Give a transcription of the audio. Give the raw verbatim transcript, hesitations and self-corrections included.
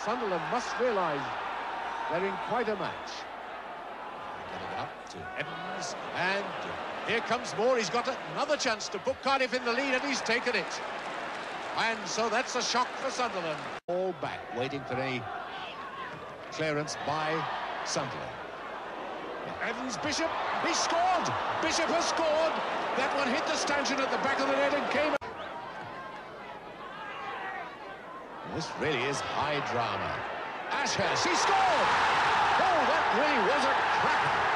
Sunderland must realise they're in quite a match. Getting up to Evans, and here comes Moore. He's got another chance to put Cardiff in the lead, and he's taken it. And so that's a shock for Sunderland. All back, waiting for any clearance by Sunderland. Evans, Bishop, he scored! Bishop has scored! That one hit the stanchion at the back of the net and came... This really is high drama. Ashurst, he scored! Oh, that really was a cracker!